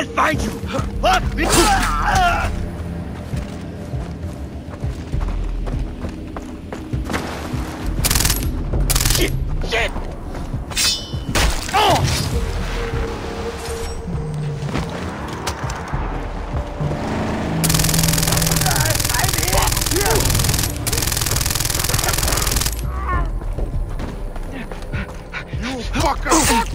I'll find you! What? Shit! Shit! Oh! I'm here! You fucker!